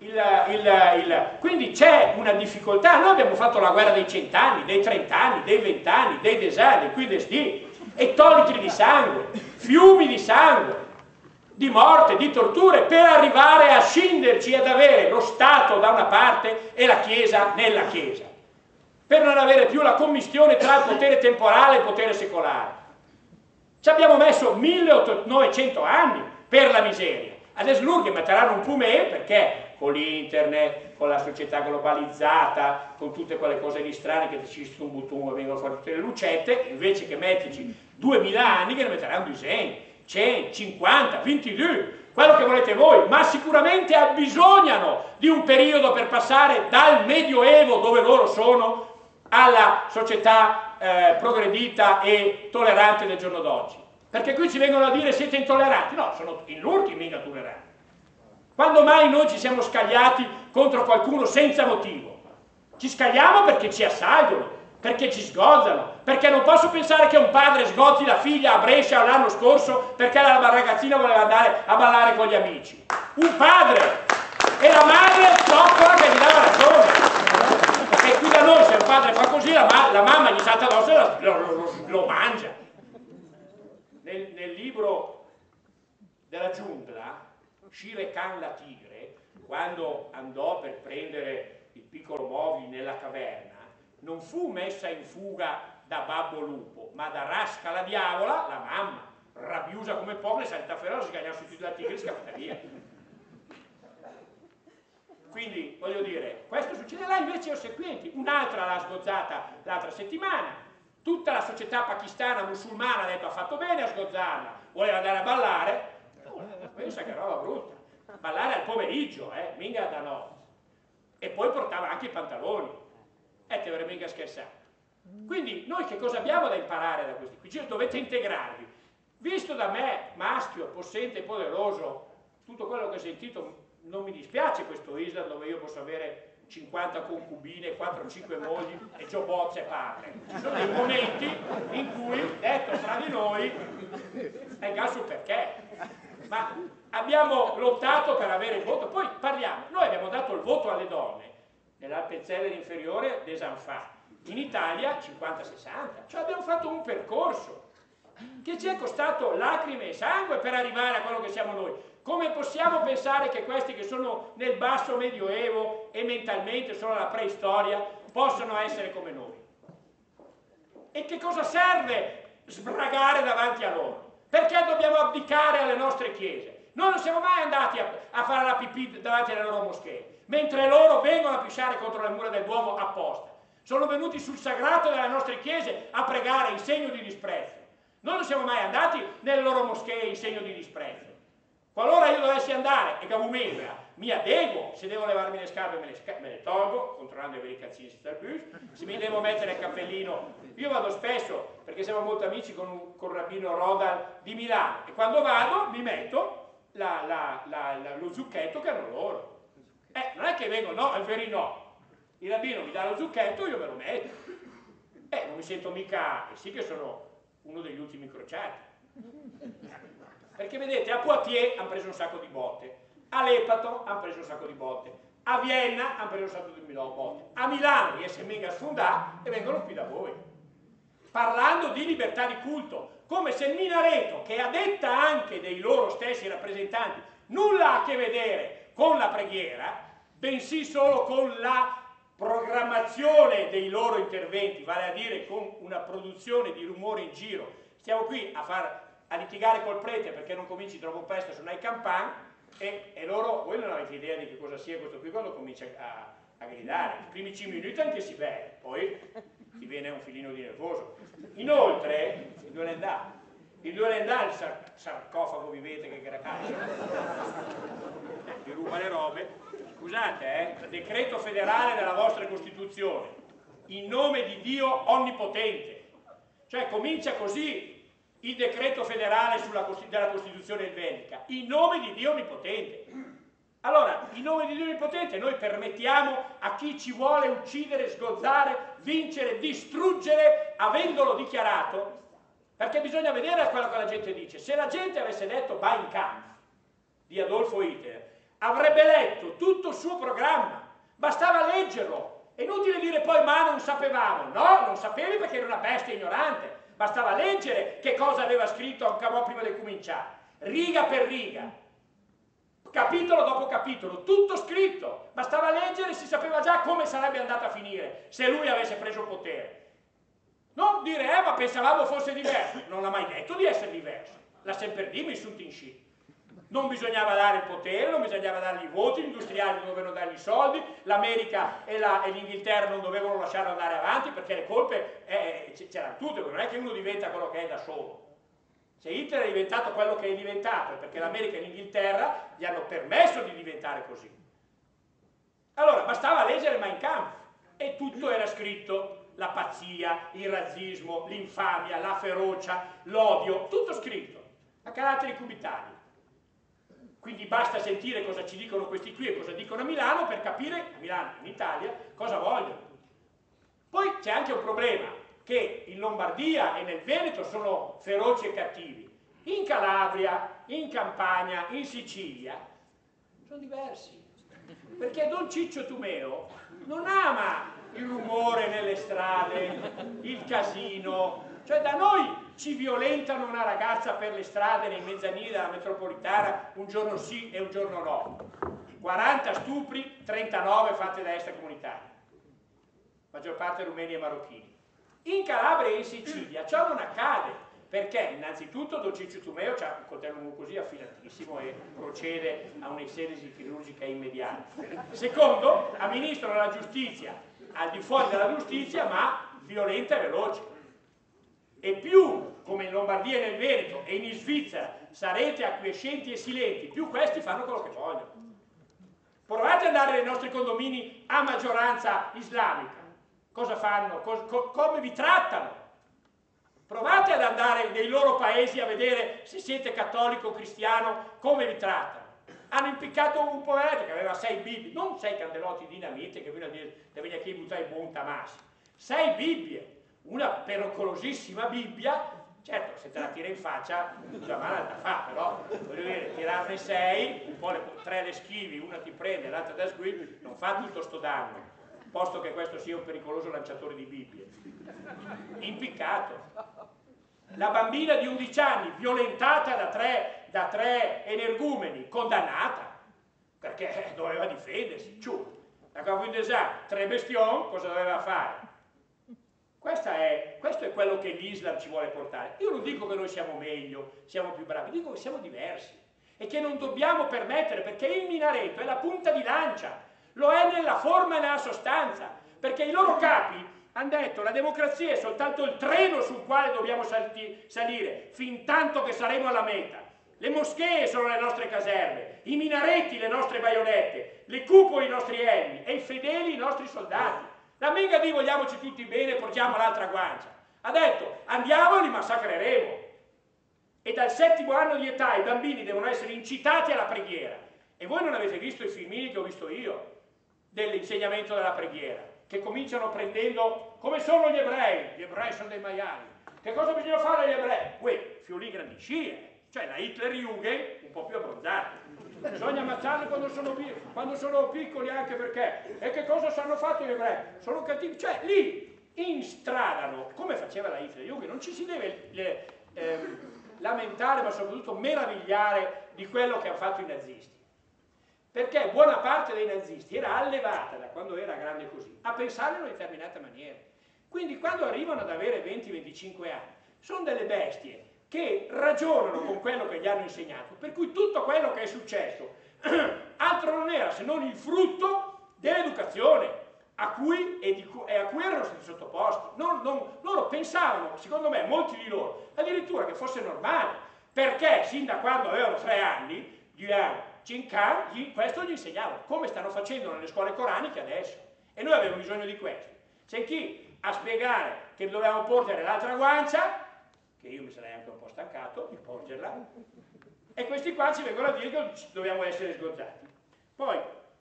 Quindi c'è una difficoltà. Noi abbiamo fatto la guerra dei 100 anni, dei 30 anni, dei 20 anni, dei deserti, qui destì, ettolitri di sangue, fiumi di sangue, di morte, di torture, per arrivare a scinderci ed avere lo Stato da una parte e la Chiesa nella Chiesa, per non avere più la commistione tra il potere temporale e il potere secolare. Ci abbiamo messo 1900 anni per la miseria. Adesso loro metteranno un pumè perché con l'internet, con la società globalizzata, con tutte quelle cose lì strane che ci sono e vengono fuori tutte le lucette, invece che metterci 2000 anni che ne metteranno un disegno, 100, 50, 22, quello che volete voi, ma sicuramente abbisognano di un periodo per passare dal Medioevo, dove loro sono, alla società progredita e tollerante del giorno d'oggi. Perché qui ci vengono a dire siete intolleranti, no, sono in loro mica tolleranti. Quando mai noi ci siamo scagliati contro qualcuno senza motivo? Ci scagliamo perché ci assalgono, perché ci sgozzano, perché non posso pensare che un padre sgozzi la figlia a Brescia l'anno scorso perché la ragazzina voleva andare a ballare con gli amici. Un padre! E la madre zoccola che gli dava ragione. E qui da noi se un padre fa così la mamma gli salta addosso e lo mangia. Nel libro della giungla, Shere Khan la tigre, quando andò per prendere il piccolo Mowgli nella caverna, non fu messa in fuga da Babbo Lupo, ma da Rasca la diavola, la mamma, rabbiosa come povera, salta feroce, sgagnò su tutti la tigre e scappata via. Quindi, voglio dire, questo succede là, invece ossequienti. Un'altra l'ha sgozzata l'altra settimana. Tutta la società pakistana musulmana ha detto ha fatto bene a sgozzarla, voleva andare a ballare, pensa che roba brutta, ballare al pomeriggio, mica da notte, e poi portava anche i pantaloni, te dovrei mica scherzare. Quindi noi che cosa abbiamo da imparare da questi qui? Cioè, dovete integrarvi. Visto da me, maschio, possente e poderoso, tutto quello che ho sentito, non mi dispiace questo Islam dove io posso avere 50 concubine, 4-5 mogli e giobozze padre. Ci sono dei momenti in cui, detto fra di noi, è il caso perché. Ma abbiamo lottato per avere il voto, poi parliamo, noi abbiamo dato il voto alle donne nell'Alpenzeller inferiore des Enfants, in Italia 50-60, cioè abbiamo fatto un percorso che ci è costato lacrime e sangue per arrivare a quello che siamo noi. Come possiamo pensare che questi che sono nel basso medioevo e mentalmente sono alla preistoria possano essere come noi? E che cosa serve sbragare davanti a loro? Perché dobbiamo abdicare alle nostre chiese? Noi non siamo mai andati a fare la pipì davanti alle loro moschee, mentre loro vengono a pisciare contro le mura del Duomo apposta. Sono venuti sul sagrato delle nostre chiese a pregare in segno di disprezzo. Noi non siamo mai andati nelle loro moschee in segno di disprezzo. Qualora io dovessi andare e Gavumega mi adeguo, se devo levarmi le scarpe me le tolgo, controllando i veri cazzini senza il bus, se mi devo mettere il cappellino, io vado spesso, perché siamo molto amici con Rabbino Rodal di Milano, e quando vado mi metto lo zucchetto che hanno loro. Non è che vengo, no, è veri no. Il rabbino mi dà lo zucchetto, io me lo metto. Non mi sento mica, sì che sono uno degli ultimi crociati. Perché vedete, a Poitiers hanno preso un sacco di botte, a Lepato hanno preso un sacco di botte, a Vienna hanno preso un sacco di botte, a Milano riesce mica a sfondare e vengono qui da voi. Parlando di libertà di culto, come se il minareto, che a detta anche dei loro stessi rappresentanti, nulla ha a che vedere con la preghiera, bensì solo con la programmazione dei loro interventi, vale a dire con una produzione di rumore in giro. Stiamo qui a litigare col prete perché non cominci troppo presto a suonare i campan e loro, voi non avete idea di che cosa sia questo qui quando comincia a gridare. I primi 5 minuti anche si beve, poi ti viene un filino di nervoso. Inoltre, il due andà il sarcofago vivente che vi ruba le robe. Scusate, decreto federale della vostra Costituzione, in nome di Dio Onnipotente. Cioè comincia così il decreto federale della Costituzione elvetica, in nome di Dio Onnipotente. Allora, in nome di Dio Onnipotente noi permettiamo a chi ci vuole uccidere, sgozzare, vincere, distruggere, avendolo dichiarato, perché bisogna vedere quello che la gente dice. Se la gente avesse detto Mein Kampf di Adolfo Hitler, avrebbe letto tutto il suo programma, bastava leggerlo. È inutile dire poi ma non sapevamo. No, non sapevi perché eri una bestia ignorante. Bastava leggere che cosa aveva scritto Ancamò prima di cominciare, riga per riga, capitolo dopo capitolo, tutto scritto. Bastava leggere e si sapeva già come sarebbe andata a finire se lui avesse preso il potere. Non dire, ma pensavamo fosse diverso. Non ha mai detto di essere diverso. L'ha sempre detto, mi sunt in sci. Non bisognava dare il potere, non bisognava dargli i voti, gli industriali non dovevano dargli i soldi, l'America e l'Inghilterra non dovevano lasciarlo andare avanti perché le colpe c'erano tutte, non è che uno diventa quello che è da solo. Se Hitler è diventato quello che è diventato è perché l'America e l'Inghilterra gli hanno permesso di diventare così. Allora, bastava leggere Mein Kampf e tutto era scritto, la pazzia, il razzismo, l'infamia, la ferocia, l'odio, tutto scritto, a caratteri cubitali. Quindi basta sentire cosa ci dicono questi qui e cosa dicono a Milano per capire, a Milano, in Italia, cosa vogliono. Poi c'è anche un problema, che in Lombardia e nel Veneto sono feroci e cattivi. In Calabria, in Campania, in Sicilia, sono diversi. Perché Don Ciccio Tumeo non ama il rumore nelle strade, il casino. Cioè da noi ci violentano una ragazza per le strade nei mezzanini della metropolitana un giorno sì e un giorno no. 40 stupri, 39 fatti da extracomunitari, maggior parte rumeni e marocchini. In Calabria e in Sicilia ciò non accade, perché innanzitutto Don Ciccio Tumeo ha un coltello così affilatissimo e procede a un'esenesi chirurgica immediata. Secondo, amministra la giustizia al di fuori della giustizia, ma violenta e veloce. E più, come in Lombardia e nel Veneto e in Svizzera, sarete acquiescenti e silenti, più questi fanno quello che vogliono. Provate ad andare nei nostri condomini a maggioranza islamica. Cosa fanno? Come vi trattano? Provate ad andare nei loro paesi a vedere se siete cattolico o cristiano, come vi trattano. Hanno impiccato un poveretto che aveva 6 Bibbie, non 6 candelotti di dinamite che venivano qui a buttare in buon tamassi. 6 Bibbie. Una pericolosissima Bibbia, certo se te la tira in faccia già male la fa, però voglio dire, tirarne 6, un po' 3 le schivi, una ti prende, l'altra da sguid, non fa tutto sto danno, posto che questo sia un pericoloso lanciatore di Bibbie. Impiccato. La bambina di 11 anni, violentata da tre energumeni, condannata, perché doveva difendersi, ciù. La Cavindesà, 3 bestion, cosa doveva fare? Questo è quello che l'Islam ci vuole portare. Io non dico che noi siamo meglio, siamo più bravi, dico che siamo diversi e che non dobbiamo permettere, perché il minareto è la punta di lancia, lo è nella forma e nella sostanza, perché i loro capi hanno detto la democrazia è soltanto il treno sul quale dobbiamo salire, fin tanto che saremo alla meta. Le moschee sono le nostre caserme, i minareti le nostre baionette, le cupole i nostri elmi e i fedeli i nostri soldati. La Menga di vogliamoci tutti bene e portiamo l'altra guancia. Ha detto andiamo e li massacreremo. E dal 7° anno di età i bambini devono essere incitati alla preghiera. E voi non avete visto i filmini che ho visto io dell'insegnamento della preghiera, che cominciano prendendo come sono gli ebrei sono dei maiali. Che cosa bisogna fare agli ebrei? Uè, fiuli grandicini, cioè la Hitler-Jugend un po' più abbronzati. Bisogna ammazzarli quando sono piccoli, anche perché. E che cosa hanno fatto gli ebrei? Sono cattivi. Cioè lì instradano, come faceva la Hitler-Jugend, non ci si deve lamentare, ma soprattutto meravigliare di quello che hanno fatto i nazisti. Perché buona parte dei nazisti era allevata, da quando era grande così, a pensare in una determinata maniera. Quindi quando arrivano ad avere 20-25 anni, sono delle bestie che ragionano con quello che gli hanno insegnato, per cui tutto quello che è successo altro non era se non il frutto dell'educazione a cui erano stati sottoposti. Loro pensavano, secondo me, molti di loro, addirittura che fosse normale, perché sin da quando avevano 3 anni, questo gli insegnavano, come stanno facendo nelle scuole coraniche adesso. E noi avevamo bisogno di questo. C'è chi a spiegare che dovevamo porgere l'altra guancia, che io mi sarei anche un po' stancato di porgerla, e questi qua ci vengono a dire che dobbiamo essere sgozzati. Poi